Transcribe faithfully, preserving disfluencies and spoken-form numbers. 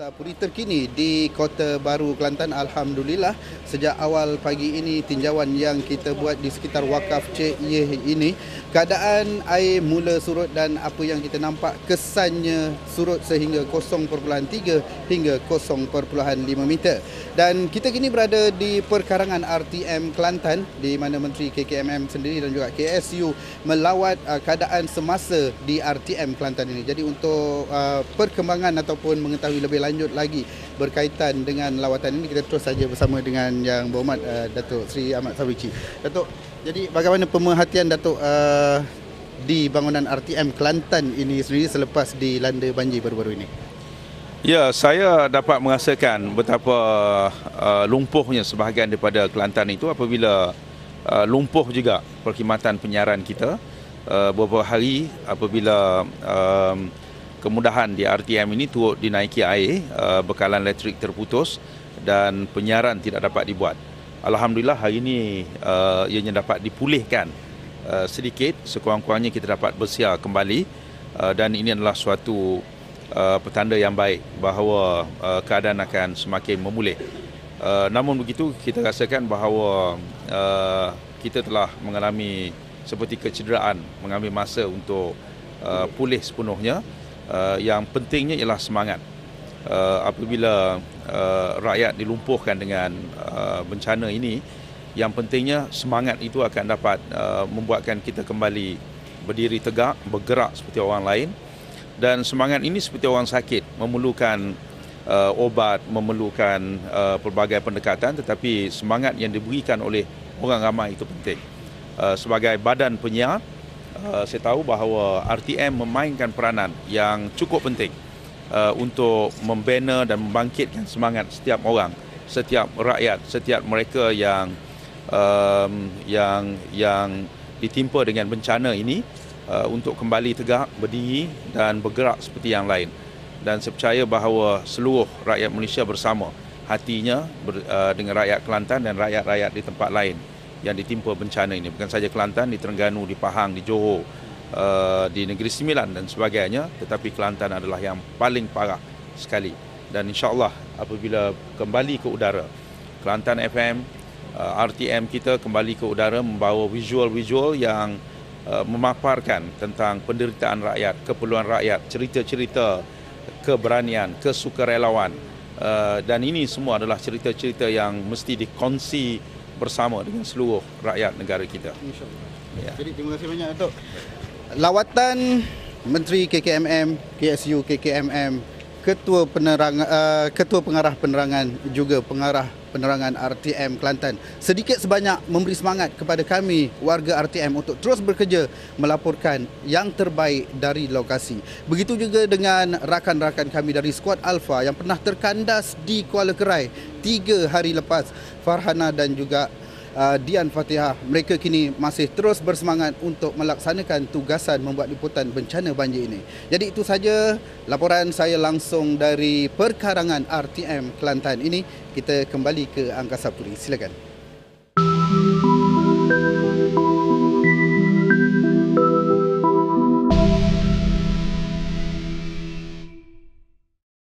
Angkasa Puri terkini di Kota Baru, Kelantan. Alhamdulillah, sejak awal pagi ini tinjauan yang kita buat di sekitar wakaf Cik Yeh ini, keadaan air mula surut dan apa yang kita nampak kesannya surut sehingga kosong perpuluhan tiga hingga kosong perpuluhan lima meter. Dan kita kini berada di perkarangan R T M Kelantan, di mana Menteri K K M M sendiri dan juga K S U melawat uh, keadaan semasa di R T M Kelantan ini. Jadi untuk uh, perkembangan ataupun mengetahui lebih lanjut lagi berkaitan dengan lawatan ini, kita terus saja bersama dengan Yang Berhormat uh, Datuk Seri Ahmad Sabrici. Datuk, jadi bagaimana pemerhatian Datuk uh, di bangunan R T M Kelantan ini sendiri selepas dilanda banjir baru-baru ini? Ya, saya dapat merasakan betapa uh, lumpuhnya sebahagian daripada Kelantan itu apabila uh, lumpuh juga perkhidmatan penyiaran kita. Uh, beberapa hari apabila um, kemudahan di R T M ini turut dinaiki air, uh, bekalan elektrik terputus dan penyiaran tidak dapat dibuat. Alhamdulillah hari ini uh, ianya dapat dipulihkan uh, sedikit, sekurang-kurangnya kita dapat bersiar kembali, uh, dan ini adalah suatu uh, petanda yang baik bahawa uh, keadaan akan semakin memulih. Uh, namun begitu, kita rasakan bahawa uh, kita telah mengalami seperti kecederaan, mengambil masa untuk uh, pulih sepenuhnya. Uh, yang pentingnya ialah semangat. Uh, apabila uh, rakyat dilumpuhkan dengan uh, bencana ini, yang pentingnya semangat itu akan dapat uh, membuatkan kita kembali berdiri tegak, bergerak seperti orang lain. Dan semangat ini seperti orang sakit, memerlukan uh, obat, memerlukan uh, pelbagai pendekatan, tetapi semangat yang diberikan oleh orang ramai itu penting. Uh, sebagai badan penyiar, uh, saya tahu bahawa R T M memainkan peranan yang cukup penting uh, untuk membina dan membangkitkan semangat setiap orang, setiap rakyat, setiap mereka yang um, yang yang ditimpa dengan bencana ini, uh, untuk kembali tegak, berdiri dan bergerak seperti yang lain. Dan saya percaya bahawa seluruh rakyat Malaysia bersama hatinya ber, uh, dengan rakyat Kelantan dan rakyat-rakyat di tempat lain yang ditimpa bencana ini. Bukan saja Kelantan, di Terengganu, di Pahang, di Johor, uh, di Negeri Sembilan dan sebagainya, tetapi Kelantan adalah yang paling parah sekali. Dan insya-Allah apabila kembali ke udara, Kelantan F M, uh, R T M kita kembali ke udara membawa visual-visual yang uh, memaparkan tentang penderitaan rakyat, keperluan rakyat, cerita-cerita keberanian, kesukarelawan, uh, dan ini semua adalah cerita-cerita yang mesti dikongsi bersama dengan seluruh rakyat negara kita. InsyaAllah. Ya. Jadi terima kasih banyak Datuk. Lawatan Menteri K K M M, K S U K K M M, Ketua Penerangan, uh, Ketua Pengarah Penerangan juga Pengarah Penerangan R T M Kelantan sedikit sebanyak memberi semangat kepada kami warga R T M untuk terus bekerja melaporkan yang terbaik dari lokasi. Begitu juga dengan rakan-rakan kami dari Skuad Alpha yang pernah terkandas di Kuala Kerai tiga hari lepas, Farhana dan juga uh, Dian Fatihah. Mereka kini masih terus bersemangat untuk melaksanakan tugasan membuat liputan bencana banjir ini. Jadi itu saja laporan saya langsung dari perkarangan R T M Kelantan ini. Kita kembali ke Angkasa Puri. Silakan.